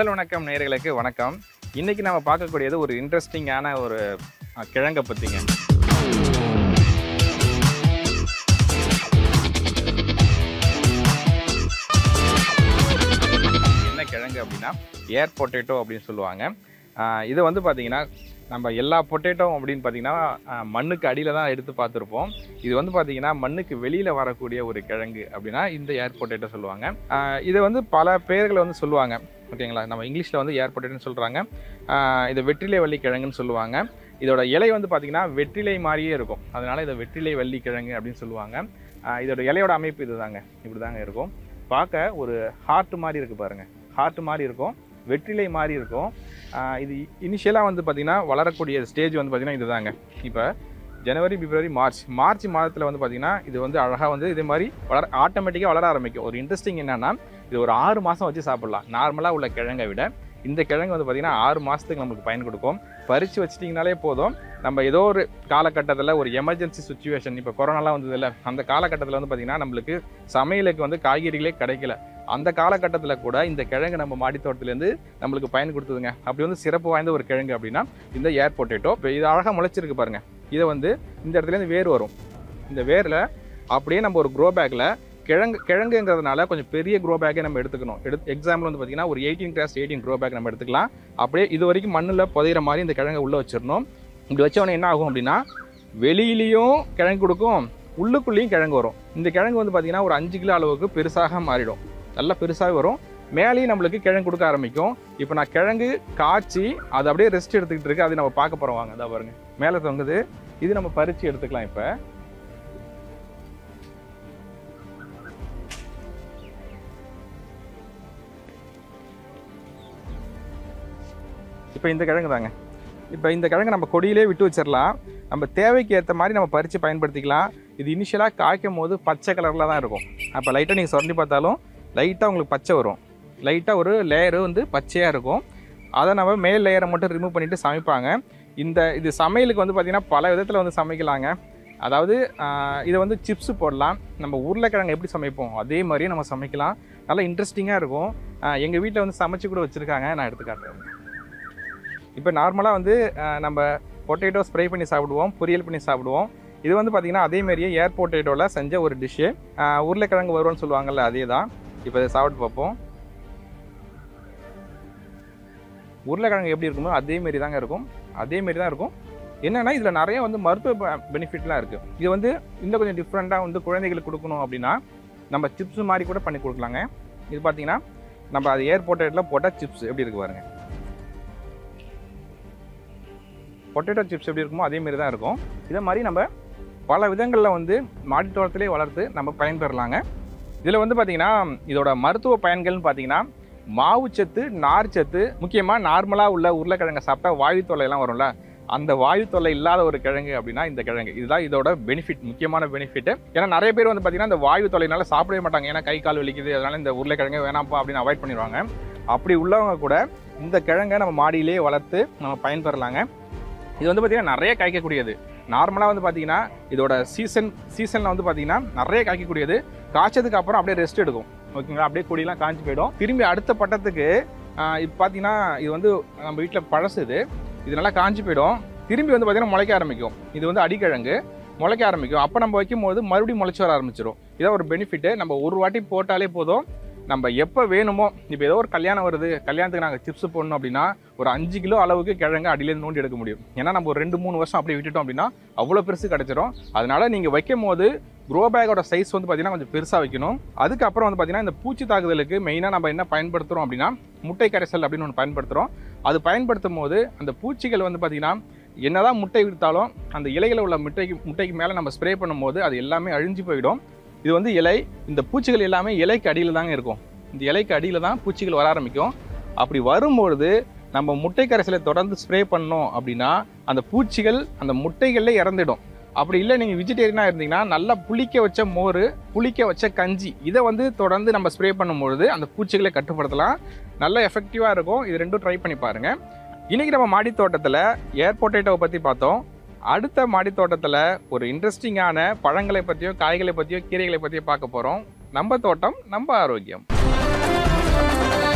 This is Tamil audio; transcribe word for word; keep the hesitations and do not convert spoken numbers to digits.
முதல் வணக்கம் நேயர்களுக்கு வணக்கம். இன்னைக்கு நம்ம பார்க்கக்கூடியது ஒரு இன்ட்ரெஸ்டிங்கான ஒரு கிழங்க பத்திங்க. என்ன கிழங்கு அப்படின்னா ஏர் பொட்டேட்டோ அப்படின்னு சொல்லுவாங்க. இது வந்து பார்த்தீங்கன்னா நம்ம எல்லா பொட்டேட்டோ அப்படின்னு பார்த்தீங்கன்னா மண்ணுக்கு அடியில் தான் எடுத்து பார்த்துருப்போம். இது வந்து பார்த்தீங்கன்னா மண்ணுக்கு வெளியில் வரக்கூடிய ஒரு கிழங்கு அப்படின்னா இந்த ஏர் பொட்டேட்டோ சொல்லுவாங்க. இதை வந்து பல பேர்களை வந்து சொல்லுவாங்க, ஓகேங்களா. நம்ம இங்கிலீஷில் வந்து ஏர் பொட்டேட்டோன்னு சொல்கிறாங்க. இதை வெற்றிலை வள்ளி கிழங்குன்னு சொல்லுவாங்க. இதோட இலை வந்து பார்த்திங்கன்னா வெற்றிலை மாதிரியே இருக்கும், அதனால் இதை வெற்றிலை வள்ளி கிழங்கு அப்படின்னு சொல்லுவாங்க. இதோட இலையோட அமைப்பு இது தாங்க, இப்படி தாங்க இருக்கும். பார்க்க ஒரு ஹார்ட் மாதிரி இருக்குது பாருங்கள், ஹார்ட் மாதிரி இருக்கும், வெற்றிலை மாதிரி இருக்கும். இது இனிஷியலாக வந்து பார்த்திங்கன்னா வளரக்கூடிய ஸ்டேஜ் வந்து பார்த்திங்கன்னா இது தாங்க. இப்போ ஜனவரி பிப்ரவரி மார்ச் மார்ச் மாதத்தில் வந்து பார்த்திங்கன்னா இது வந்து அழகாக வந்து இதே மாதிரி வளர ஆட்டோமேட்டிக்காக வளர ஆரம்பிக்கும். ஒரு இன்ட்ரெஸ்டிங் என்னென்னா இது ஒரு ஆறு மாதம் வச்சு சாப்பிட்லாம். நார்மலாக உள்ள கிழங்கை விட இந்த கிழங்கு வந்து பார்த்திங்கன்னா ஆறு மாதத்துக்கு நமக்கு பயன் கொடுக்கும். பறித்து வச்சிட்டிங்கனாலே போதும். நம்ம ஏதோ ஒரு காலகட்டத்தில் ஒரு எமர்ஜென்சி சுச்சுவேஷன், இப்போ கொரோனாலாம் வந்தது இல்லை, அந்த காலகட்டத்தில் வந்து பார்த்திங்கன்னா நம்மளுக்கு சமையலுக்கு வந்து காய்கறிகளே கிடைக்கல. அந்த காலகட்டத்தில் கூட இந்த கிழங்கு நம்ம மாடித்தோட்டத்துலேருந்து நம்மளுக்கு பயன் கொடுத்ததுங்க. அப்படி வந்து சிறப்பு வாய்ந்த ஒரு கிழங்கு அப்படின்னா இந்த ஏர் பொட்டேட்டோ. இப்போ இது அழகாக முளைச்சிருக்கு பாருங்கள். இதை வந்து இந்த இடத்துலேருந்து வேர் வரும். இந்த வேரில் அப்படியே நம்ம ஒரு க்ரோ பேக்கில் கிழங்கு கிழங்குங்கிறதுனால கொஞ்சம் பெரிய க்ரோ பேக்கே நம்ம எடுத்துக்கணும். எடுத்து எக்ஸாம்பிள் வந்து பார்த்திங்கன்னா ஒரு eighteen cross eighteen grow bag நம்ம எடுத்துக்கலாம். அப்படியே இது வரைக்கும் மண்ணில் புதையிற மாதிரி இந்த கிழங்கை உள்ளே வச்சிடணும். இப்படி வச்சவொடனே என்ன ஆகும் அப்படின்னா வெளியிலையும் கிழங்கு கொடுக்கும், உள்ளுக்குள்ளேயும் கிழங்கு வரும். இந்த கிழங்கு வந்து பார்த்திங்கன்னா ஒரு அஞ்சு கிலோ அளவுக்கு பெருசாக மாறிடும், நல்லா பெருசாகவே வரும். மேலேயும் நம்மளுக்கு கிழங்கு கொடுக்க ஆரம்பிக்கும். இப்போ நான் கிழங்கு காய்ச்சி அது அப்படியே ரெஸ்ட் எடுத்துக்கிட்டு இருக்கு, அது நம்ம பார்க்க போகிறோம் வாங்க. அதான் பாருங்கள் மேலே தொங்குது, இது நம்ம பறித்து எடுத்துக்கலாம். இப்போ இப்போ இந்த கிழங்கு தாங்க. இப்போ இந்த கிழங்கு நம்ம கொடியிலே விட்டு வச்சிடலாம். நம்ம தேவைக்கு ஏற்ற மாதிரி நம்ம பறித்து பயன்படுத்திக்கலாம். இது இனிஷியலாக காய்க்கும் போது பச்சை கலரில் தான் இருக்கும். அப்போ லைட்டாக நீங்கள் சுரண்டி பார்த்தாலும் லைட்டாக உங்களுக்கு பச்சை வரும். லைட்டாக ஒரு லேயரு வந்து பச்சையாக இருக்கும். அதை நம்ம மேல் லேயரை மட்டும் ரிமூவ் பண்ணிவிட்டு சமைப்பாங்க. இந்த இது சமையலுக்கு வந்து பார்த்திங்கன்னா பல விதத்தில் வந்து சமைக்கலாங்க. அதாவது இதை வந்து சிப்ஸு போடலாம். நம்ம உருளைக்கிழங்கு எப்படி சமைப்போம் அதே மாதிரியே நம்ம சமைக்கலாம். நல்லா இன்ட்ரெஸ்டிங்காக இருக்கும். எங்கள் வீட்டில் வந்து சமைச்சு கூட வச்சுருக்காங்க, நான் எடுத்து காட்டுறேன். இப்போ நார்மலாக வந்து நம்ம பொட்டேட்டோ ஸ்ப்ரே பண்ணி சாப்பிடுவோம், பொரியல் பண்ணி சாப்பிடுவோம். இது வந்து பார்த்திங்கன்னா அதேமாரியே ஏர் பொட்டேட்டோவில் செஞ்ச ஒரு டிஷ்ஷு. உருளைக்கிழங்கு வருவோன்னு சொல்லுவாங்கள்ல, அதே தான். இப்போ இதை சாப்பிட்டு பார்ப்போம். உருளைக்கிழங்கு எப்படி இருக்குமோ அதேமாரி தாங்க இருக்கும், அதேமாரி தான் இருக்கும். என்னென்னா இதில் நிறைய வந்து மருத்துவ பெனிஃபிட்லாம் இருக்குது. இது வந்து இன்னும் கொஞ்சம் டிஃப்ரெண்ட்டாக வந்து குழந்தைகளுக்கு கொடுக்கணும் அப்படின்னா நம்ம சிப்ஸ் மாதிரி கூட பண்ணி கொடுக்கலாங்க. இது பார்த்திங்கன்னா நம்ம அது ஏர் பொட்டேட்டோவில் போட்டால் சிப்ஸ் எப்படி இருக்கு பாருங்கள். பொட்டேட்டோ சிப்ஸ் எப்படி இருக்குமோ அதேமாரி தான் இருக்கும். இதே மாதிரி நம்ம பல விதங்களில் வந்து மாடித்தோட்டத்திலே வளர்த்து நம்ம பயன்பெறலாங்க. இதில் வந்து பார்த்திங்கன்னா இதோட மருத்துவ பயன்கள்னு பார்த்திங்கன்னா மாவுச்சத்து, நார்ச்சத்து, முக்கியமாக நார்மலாக உள்ள உருளைக்கிழங்கை சாப்பிட்டா வாயு தொல்லையெல்லாம் வரும்ல, அந்த வாயு தொல்லை இல்லாத ஒரு கிழங்கு அப்படின்னா இந்த கிழங்கு. இதுதான் இதோட பெனிஃபிட், முக்கியமான பெனிஃபிட்டு. ஏன்னா நிறைய பேர் வந்து பார்த்திங்கன்னா இந்த வாயு தொல்லைனால சாப்பிடவே மாட்டாங்க, ஏன்னா கை கால் வலிக்குது, அதனால் இந்த உருளைக்கிழங்கு வேணாம்ப்பா அப்படின்னு அவாய்ட் பண்ணிடுவாங்க. அப்படி உள்ளவங்க கூட இந்த கிழங்கை நம்ம மாடியிலே வளர்த்து நம்ம பயன்பெறலாங்க. இது வந்து பார்த்திங்கன்னா நிறைய காய்க்கக்கூடியது. நார்மலாக வந்து பார்த்திங்கன்னா இதோட சீசன் சீசனில் வந்து பார்த்திங்கன்னா நிறைய காய்க்கக்கூடியது. காய்ச்சதுக்கு அப்புறம் அப்படியே ரெஸ்ட் எடுக்கும், ஓகேங்களா. அப்படியே கொடியெலாம் காய்ச்சி போயிடும். திரும்பி அடுத்த பட்டத்துக்கு இப்போ பார்த்திங்கன்னா இது வந்து நம்ம வீட்டில் பழசு, இது இது நல்லா காய்ச்சி போயிடும். திரும்பி வந்து பார்த்திங்கன்னா முளைக்க ஆரம்பிக்கும். இது வந்து அடிக்கிழங்கு, முளைக்க ஆரம்பிக்கும். அப்போ நம்ம வைக்கும் போது மறுபடியும் முளைச்சி வர ஆரம்பிச்சிடும். இதான் ஒரு பெனிஃபிட்டு. நம்ம ஒரு வாட்டி போட்டாலே போதும், நம்ம எப்போ வேணுமோ. இப்போ ஏதோ ஒரு கல்யாணம் வருது, கல்யாணத்துக்கு நாங்கள் சிப்ஸ் போடணும் அப்படின்னா ஒரு அஞ்சு கிலோ அளவுக்கு கிழங்கு அடியிலேருந்து நோண்டி எடுக்க முடியும். ஏன்னா நம்ம ஒரு ரெண்டு மூணு வருஷம் அப்படியே விட்டுட்டோம் அப்படின்னா அவ்வளோ பெருசு கிடச்சிரும். அதனால் நீங்கள் வைக்கும் போது க்ரோ பேக்கோட சைஸ் வந்து பார்த்திங்கன்னா கொஞ்சம் பெருசாக வைக்கணும். அதுக்கப்புறம் வந்து பார்த்திங்கன்னா இந்த பூச்சி தாக்குதலுக்கு மெயினாக நம்ம என்ன பயன்படுத்துகிறோம் அப்படின்னா முட்டை கரைசல் அப்படின்னு ஒன்று பயன்படுத்துகிறோம். அது பயன்படுத்தும் போது அந்த பூச்சிகள் வந்து பார்த்திங்கன்னா என்னதான் முட்டை விடுத்தாலும் அந்த இலைகளில் உள்ள முட்டைக்கு முட்டைக்கு மேலே நம்ம ஸ்ப்ரே பண்ணும்போது அது எல்லாமே அழிஞ்சு போயிடும். இது வந்து இலை, இந்த பூச்சிகள் எல்லாமே இலைக்கு அடியில் தாங்க இருக்கும். இந்த இலைக்கு அடியில் தான் பூச்சிகள் வர ஆரம்பிக்கும். அப்படி வரும்பொழுது நம்ம முட்டை கரைசலை தொடர்ந்து ஸ்ப்ரே பண்ணோம் அப்படின்னா அந்த பூச்சிகள் அந்த முட்டைகளில் இறந்துடும். அப்படி இல்லை நீங்கள் வெஜிடேரியனாக இருந்தீங்கன்னா நல்லா புளிக்க வச்ச மோர், புளிக்க வச்ச கஞ்சி, இதை வந்து தொடர்ந்து நம்ம ஸ்ப்ரே பண்ணும்பொழுது அந்த பூச்சிகளை கட்டுப்படுத்தலாம். நல்ல எஃபெக்டிவாக இருக்கும். இது ரெண்டும் ட்ரை பண்ணி பாருங்கள். இன்றைக்கி நம்ம மாடி தோட்டத்தில் ஏர் பொட்டேட்டோவை பற்றி பார்த்தோம். அடுத்த மாடி தோட்டத்தில் ஒரு இன்ட்ரெஸ்டிங்கான பழங்களை பற்றியோ காய்களை பற்றியோ கீரைகளை பற்றியோ பார்க்க போகிறோம். நம்ம தோட்டம் நம்ம ஆரோக்கியம்.